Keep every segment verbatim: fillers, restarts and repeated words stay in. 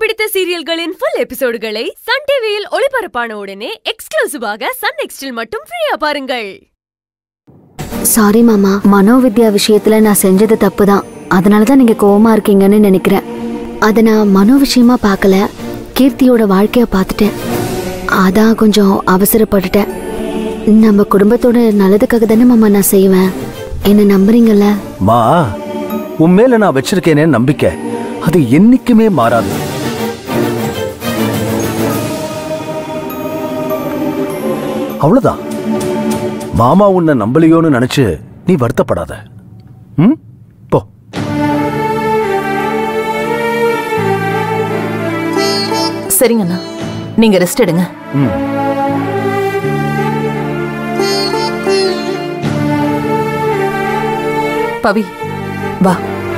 பிடித்த சீரியல்களின் full எபிசோடுகளை Sun டிவியில் ஒளிபரப்பான உடனே எக்ஸ்க்ளூசிவாக சன் நெக்ஸ்டில் மட்டும் ஃப்ரீயா பாருங்கள். சாரி மாமா, மனோவித்யா விஷயத்துல நான் செஞ்சது தப்பு தான். அதனால தான் நீங்க கோவமா இருக்கீங்கன்னு நினைக்கிறேன். அதை நான் மனோ விஷயமா பார்க்கல, கீர்த்தியோட வாழ்க்கைய பார்த்துட்டேன். அதான் கொஞ்சம் அவசரப்பட்டுட்டேன். நம்ம குடும்பத்தோட நல்லதுக்காக தானே மாமா நான் செய்வேன். என்ன நம்புறீங்கல்ல? மா, உன் மேல நான் வச்சிருக்கேனே நம்பிக்கை, அது என்னைக்குமே மாறாது. அவ்வளவுதான். மாமா உன்னை நம்பலையோன்னு நினைச்சு நீ வருத்தப்படாத. ம், போ. சரிங்கண்ணா, நீங்க ரெஸ்ட் எடுங்க. ம். பவி, வா.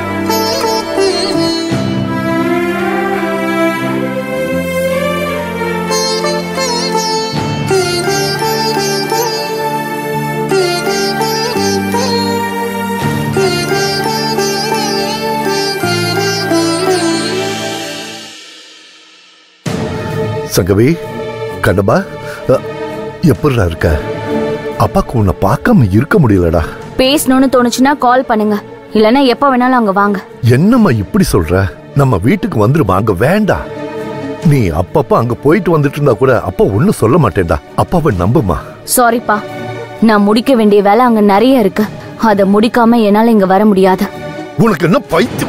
சங்கவி, கண்டபா, எப்படிடா இருக்க? அப்பாக்கு உன்னை பார்க்காம இருக்க முடியலடா. பேசணும்னு தோணுச்சுன்னா கால் பண்ணுங்க, இல்லனா எப்ப வேணாலும் அங்க வாங்க. என்னம்மா இப்படி சொல்ற? நம்ம வீட்டுக்கு வந்துருமா? அங்க வேண்டாம். நீ அப்பப்ப அங்க போயிட்டு வந்துட்டு இருந்தா கூட அப்பா ஒண்ணும் சொல்ல மாட்டேன்டா. அப்பாவை நம்புமா. சாரிப்பா, நான் முடிக்க வேண்டிய வேலை அங்க நிறைய இருக்கு. அதை முடிக்காம என்னால இங்க வர முடியாது. உனக்கு என்ன பைத்தியம்?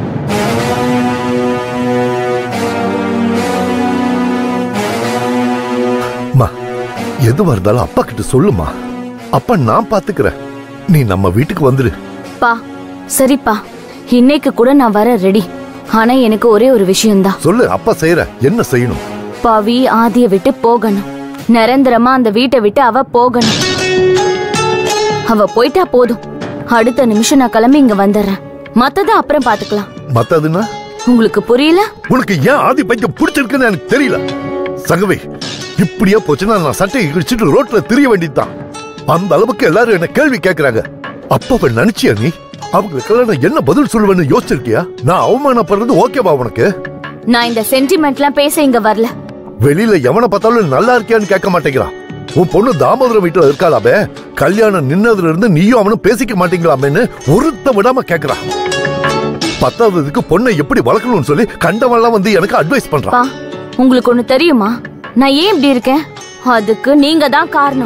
எதுவா இருந்தாலும் அப்பா கிட்ட சொல்லுமா. அப்பா நான் பாத்துக்கிறேன். நீ நம்ம வீட்டுக்கு வந்துரு. பா, சரிப்பா, இன்னைக்கு கூட நான் வர ரெடி. ஆனா எனக்கு ஒரே ஒரு விஷயம்தான். சொல்லு, அப்பா செய்யற. என்ன செய்யணும்? பவி ஆதிய விட்டு போகணும். நிரந்தரமா அந்த வீட்டை விட்டு அவ போகணும். அவ போயிட்டா போதும். அடுத்த நிமிஷம் நான் கிளம்பி இங்க வந்துடுறேன். மத்தத அப்புறம் பாத்துக்கலாம். மத்ததுன்னா உங்களுக்கு புரியல? உனக்கு ஏன் ஆதி பைத்தியம் பிடிச்சிருக்குன்னு எனக்கு தெரியல. சங்கவி, இப்படியே போச்சுன்னா நான் சட்டையை கிழிச்சிட்டு ரோட்ல திரிய வேண்டியதுதான். அந்த அளவுக்கு எல்லாரும் என்ன கேள்வி கேட்கறாங்க. அப்பாவை நினைச்சியா நீ? அவங்களுக்கெல்லாம் நான் என்ன பதில் சொல்லுவேன்னு யோசிச்சிருக்கியா? நான் அவமானப்படுறது ஓகேவா உனக்கு? நான் இந்த சென்டிமெண்ட்லாம் பேச இங்க வரல. வெளியில எவனை பார்த்தாலும் நல்லா இருக்கியான்னு கேட்க மாட்டேங்கிறான். உன் பொண்ணு தாமோதரம் வீட்டுல இருக்காளாமே, கல்யாணம் நின்னதுல இருந்து நீயும் அவனும் பேசிக்க மாட்டீங்களாமேன்னு ஒருத்த விடாம கேட்கறான். பத்தாவதுக்கு பொண்ணை எப்படி வளர்க்கணும்னு சொல்லி கண்டவெல்லாம் வந்து எனக்கு அட்வைஸ் பண்றான். உங்களுக்கு ஒண்ணு தெரியுமா? நான் ஏன் இப்படி இருக்கேன்? அதுக்கு நீங்க தான் காரணம்.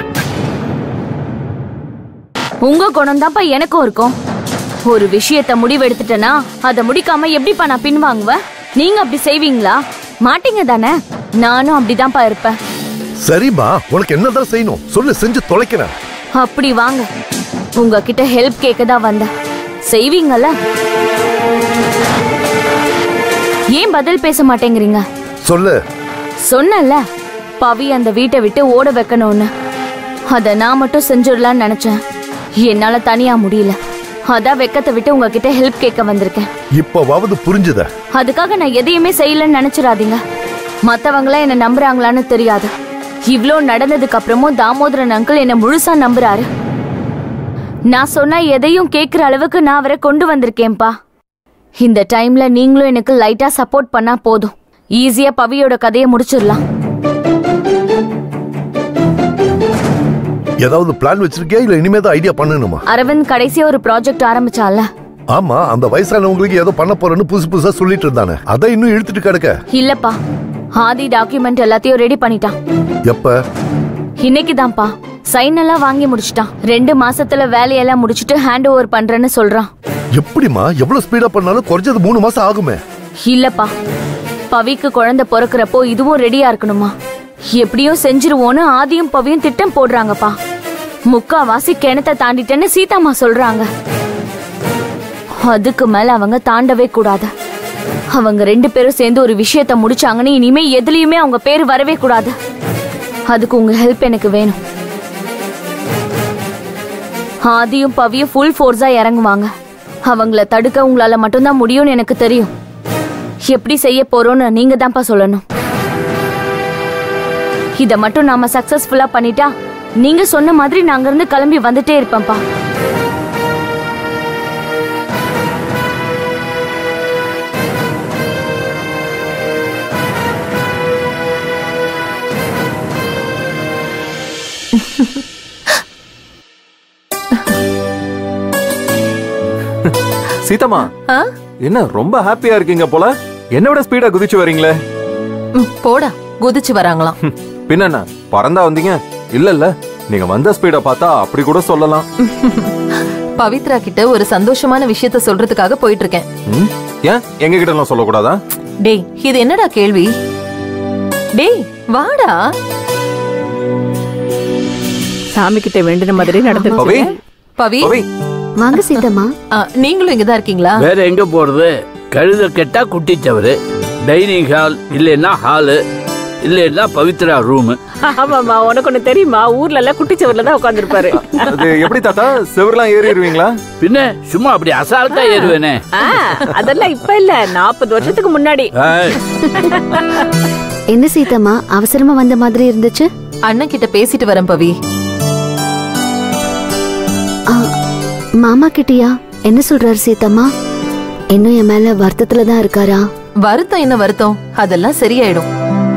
உங்க குணம் தான்ப்பா எனக்கும் இருக்கும். ஒரு விஷயத்த முடிவெடுத்துட்டேன்னா அதை முடிக்காம எப்படிப்பா நான் பின்வாங்குவேன்? நீங்க அப்படி செய்வீங்களா? மாட்டீங்க தானே? நானும் அப்படிதான்ப்பா இருப்பேன். சரிமா, உனக்கு என்னதான் செய்யணும் சொல்லு, செஞ்சு தொலைக்கிறேன். அப்படி வாங்க, உங்ககிட்ட ஹெல்ப் கேட்கதான் வந்தேன். செய்வீங்கல்ல? ஏன் பதில் பேச மாட்டேங்கிறீங்க? சொல்லு. சொன்னல, பவி அந்த வீட்டை விட்டு ஓட வைக்கணும்னு. அத நான் மட்டும் செஞ்சிடலான்னு நினைச்சேன். என்னால தனியா முடியல. அதான் வெக்கத்தை விட்டு உங்ககிட்ட ஹெல்ப் கேட்க வந்திருக்கேன். இப்பவாவது புரிஞ்சுத? அதுக்காக நான் எதையுமே செய்யலன்னு நினைச்சிடாதீங்க. மத்தவங்கள என்ன நம்புறாங்களான்னு தெரியாது. இவ்ளோ நடந்ததுக்கு அப்புறமும் தாமோதரன் அங்கிள் என்ன முழுசா நம்புறாரு. நான் சொன்னா எதையும் கேட்கிற அளவுக்கு நான் அவரை கொண்டு வந்திருக்கேன்பா. இந்த டைம்ல நீங்களும் எனக்கு லைட்டா சப்போர்ட் பண்ணா போதும். ஈஸியா பவியோட கதையை முடிச்சிடலாம். ஏதாவது பிளான் வச்சிருக்கியா இல்ல இனிமேதான் ஐடியா பண்ணணுமா? அரவிந்த் கடைசியா ஒரு ப்ராஜெக்ட் ஆரம்பிச்சால? ஆமா, அந்த வயசானவங்களுக்கு ஏதோ பண்ண போறேன்னு புதுசு புதுசா சொல்லிட்டு இருந்தானே, அதை இன்னும் இழுத்துட்டு கிடக்க. இல்லப்பா, ஆதி டாக்குமெண்ட் எல்லாத்தையும் ரெடி பண்ணிட்டான். எப்ப? இன்னைக்குதான்ப்பா. சைன் எல்லாம் வாங்கி முடிச்சிட்டான். ரெண்டு மாசத்துல வேலையெல்லாம் முடிச்சிட்டு ஹேண்ட் ஓவர் பண்றேன்னு சொல்றான். எப்படிமா? எவ்வளவு ஸ்பீடா பண்ணாலும் குறைஞ்சது மூணு மாசம் ஆகுமே. இல்லப்பா, பவிக்கு குழந்தை பிறக்கிறப்போ இதுவும் ரெடியா இருக்கணுமா? எப்படியும் செஞ்சிருவோன்னு ஆதியும் பவியும் திட்டம் போடுறாங்கப்பா. முக்காவாசி கிணத்தை தாண்டிட்டேன்னு சீதாமா சொல்றாங்க. அதுக்கு மேல அவங்க தாண்டவே கூடாது. அவங்க ரெண்டு பேரும் சேர்ந்து ஒரு விஷயத்த முடிச்சாங்கன்னு இனிமே எதுலயுமே அவங்க பேரு வரவே கூடாது. அதுக்கு உங்க ஹெல்ப் எனக்கு வேணும். ஆதியும் பவியும் ஃபுல் ஃபோர்ஸா இறங்குவாங்க. அவங்கள தடுக்க உங்களால மட்டும்தான் முடியும்னு எனக்கு தெரியும். எப்படி செய்ய போறோம்னு நீங்க தான்ப்பா சொல்லணும். இத மட்டும் நாம சக்சஸ்ஃபுல்லா பண்ணிட்டா நீங்க சொன்ன மாதிரி நாங்க இருந்து கிளம்பி வந்துட்டே இருப்பேன்ப்பா. சீதம்மா, என்ன ரொம்ப ஹாப்பியா இருக்கீங்க போல? என்ன விட ஸ்பீடா குதிச்சு வரீங்களே. போடா, குதிச்சு வராங்களாம். பின்ன பறந்தா வந்தீங்க? இல்ல இல்ல, நீங்க வந்த ஸ்பீட பார்த்தா அப்படி கூட சொல்லலாம். பவித்ரா கிட்ட ஒரு சந்தோஷமான விஷயத்த சொல்றதுக்காக போயிட்டு இருக்கேன். ஏன் எங்க கிட்ட எல்லாம் சொல்லக்கூடாதா? டேய், இது என்னடா கேள்வி? டேய் வாடா. சாமி கிட்ட வேண்டின மாதிரி நடந்துருச்சு. பவி, வாங்க சீதம்மா. நீங்களும் இங்கதான் இருக்கீங்களா? வேற எங்க போறது? கழுத கெட்டா குட்டிச்சவரு, டைனிங் ஹால் இல்லைன்னா ஹாலு இல்லைன்னா பவித்ரா ரூம். ஆமாமா, உனக்கு ஒண்ணு தெரியுமா? ஊர்ல எல்லாம் குட்டிச்சவர்ல தான் உட்கார்ந்துருப்பாரு. அது எப்படி தாத்தா, செவர்லாம் ஏறிடுவீங்களா? பின்ன சும்மா அப்படி அசால்ட்டா ஏறுவேனே. அதெல்லாம் இப்ப இல்ல, நாற்பது வருஷத்துக்கு முன்னாடி. என்ன சீதம்மா, அவசரமா வந்த மாதிரி இருந்துச்சு? அண்ணன் கிட்ட பேசிட்டு வரேன் பவி. மாமா கிட்டியா என்ன சொல்றாரு சீதம்மா? இன்னும் என் மேல வருத்தத்துல தான் இருக்காரா? வருத்தம் என்ன வருத்தம், அதெல்லாம் சரியாயிடும்.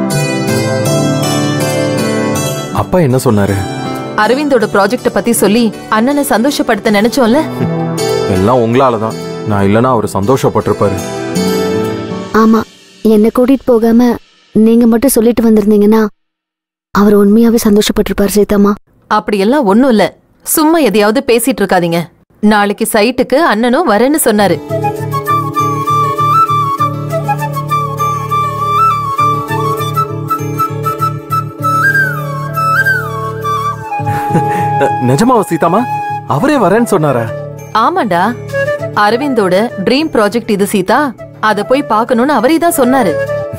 அப்பா என்ன சொன்னாரு? அரவிந்தோட ப்ராஜெக்ட பத்தி சொல்லி அண்ணனை சந்தோஷப்படுத்த நினைச்சோம்ல. எல்லாம் உங்களாலதான். நான் இல்லனா அவர் சந்தோஷப்பட்டிருப்பாரு. ஆமா, என்ன கூட்டிட்டு போகாம நீங்க மட்டும் சொல்லிட்டு வந்திருந்தீங்கன்னா அவர் உண்மையாவே சந்தோஷப்பட்டிருப்பாரு சீதம்மா. அப்படி எல்லாம் ஒண்ணும் இல்ல, சும்மா எதையாவது பேசிட்டு இருக்காதீங்க. நாளைக்கு சைட்டுக்கு அண்ணனும் வரேன்னு சொன்னாரு. நிஜமாவா சீதாமா? அவரே வரேன்னு சொன்னாரா? ஆமாண்டா, அரவிந்தோட ட்ரீம் ப்ராஜெக்ட் இது சீதா. அத போய் பார்க்கணும்னு அவரே தான் சொன்னாரு.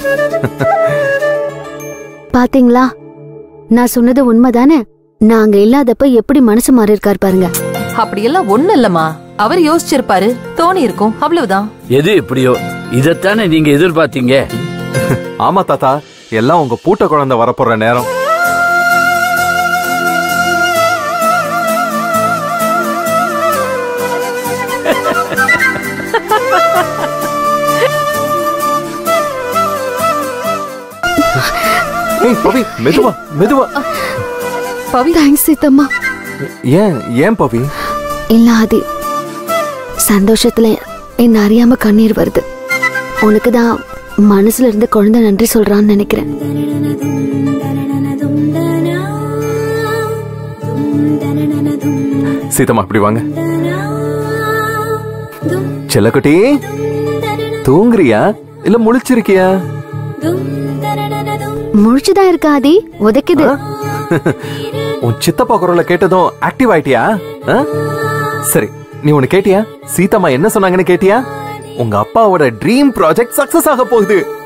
பாத்தீங்களா, நான் சொன்னது உண்மைதானே? நாங்க இல்லாதப்ப எப்படி மனசு மாறி இருக்காரு பாருங்க. அப்படியெல்லாம் ஒண்ணு இல்லம்மா, அவர் யோசிச்சிருப்பாரு, தோணி இருக்கும், அவ்வளவுதான். எது எப்படியோ இதத்தானே நீங்க எதிர்பார்த்தீங்க. ஆமா தாத்தா, எல்லாம் உங்க பூட்ட குழந்தை வரப்போற நேரம். பவி, மெதுவா மெதுவா. பவி, தேங்க்ஸ் சீதம்மா. ஏன் ஏன் பவி? இல்ல ஆதி, சந்தோஷத்துல என்ன அறியாம கண்ணீர் வருது. உனக்குதான் மனசுல இருந்து குழந்தை நன்றி சொல்றான்னு நினைக்கிறேன். சீதம்மா இப்படி வாங்க. செல்லக்குட்டி, தூங்குறியா இல்ல முழிச்சிருக்கியா? முழிச்சுதான் இருக்கா ஆதி, உதைக்குது. உன் சித்தப்பா குரலை கேட்டதும் ஆக்டிவ் ஆயிட்டியா? சரி, நீ ஒன்னு கேட்டியா? சீதம்மா என்ன சொன்னாங்கன்னு கேட்டியா? உங்க அப்பாவோட ட்ரீம் ப்ராஜெக்ட் சக்சஸ் ஆக போகுது.